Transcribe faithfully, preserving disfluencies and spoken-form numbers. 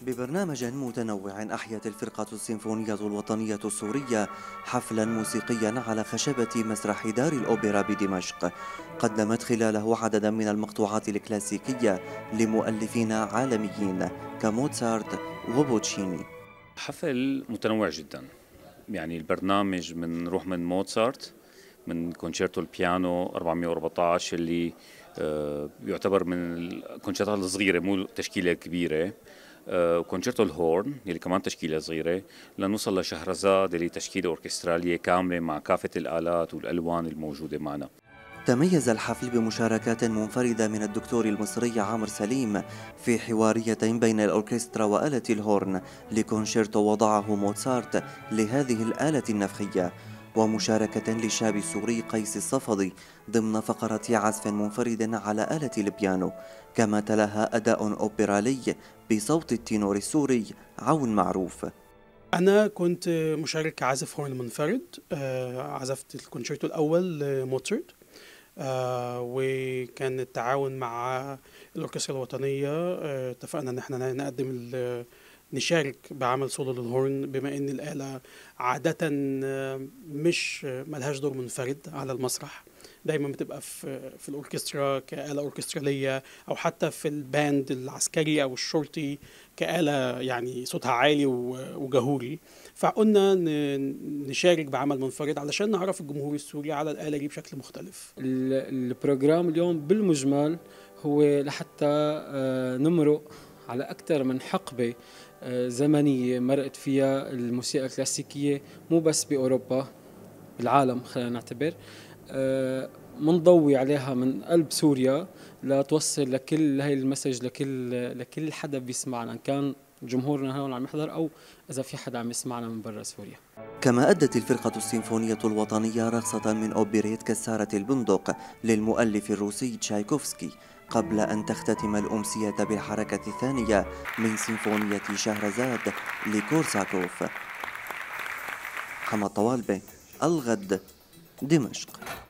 ببرنامج متنوع أحيت الفرقة السيمفونية الوطنية السورية حفلا موسيقيا على خشبة مسرح دار الأوبرا بدمشق، قدمت خلاله عددا من المقطوعات الكلاسيكية لمؤلفين عالميين كموتسارت وبوتشيني. حفل متنوع جدا، يعني البرنامج من روح من موتسارت، من كونشيرتو البيانو أربعمئة وأربعة عشر اللي آه، يعتبر من الكونشيرتات الصغيرة مو تشكيلة كبيرة، وكونشيرتو الهورن اللي كمان تشكيلة صغيرة، لنوصل لشهرزاد اللي تشكيلة أوركسترالية كاملة مع كافة الآلات والألوان الموجودة معنا. تميز الحفل بمشاركات منفردة من الدكتور المصري عامر سليم في حوارية بين الأوركسترا وآلة الهورن لكونشيرتو وضعه موتسارت لهذه الآلة النفخية، ومشاركة للشاب السوري قيس الصفدي ضمن فقرة عزف منفرد على آلة البيانو، كما تلاها أداء أوبرالي بصوت التينور السوري عون معروف. أنا كنت مشارك عازف هورن منفرد، عزفت الكونشيرتو الأول لموتسارت، آه وكان التعاون مع الأوركسترا الوطنية. آه اتفقنا إن احنا نقدم نشارك بعمل سولو للهورن، بما إن الآلة عادة مش ملهاش دور منفرد على المسرح، دايما بتبقى في في الأوركسترا كآلة أوركسترالية، أو حتى في الباند العسكري أو الشرطي كآلة يعني صوتها عالي وجهوري. فقلنا نشارك بعمل منفرد علشان نعرف الجمهور السوري على الآلة دي بشكل مختلف. البروجرام اليوم بالمجمل هو لحتى نمرق على أكثر من حقبة زمنية مرقت فيها الموسيقى الكلاسيكية، مو بس بأوروبا، بالعالم خلينا نعتبر، منضوي عليها من قلب سوريا لتوصل لكل هاي المسج لكل لكل حدا بيسمعنا، إن كان جمهورنا هون عم يحضر أو إذا في حدا عم يسمعنا من برا سوريا. كما أدت الفرقة السيمفونية الوطنية رقصة من أوبريت كسارة البندق للمؤلف الروسي تشايكوفسكي، قبل أن تختتم الأمسية بالحركة الثانية من سيمفونية شهرزاد لكورساكوف. حمد طوالبة، الغد، دمشق.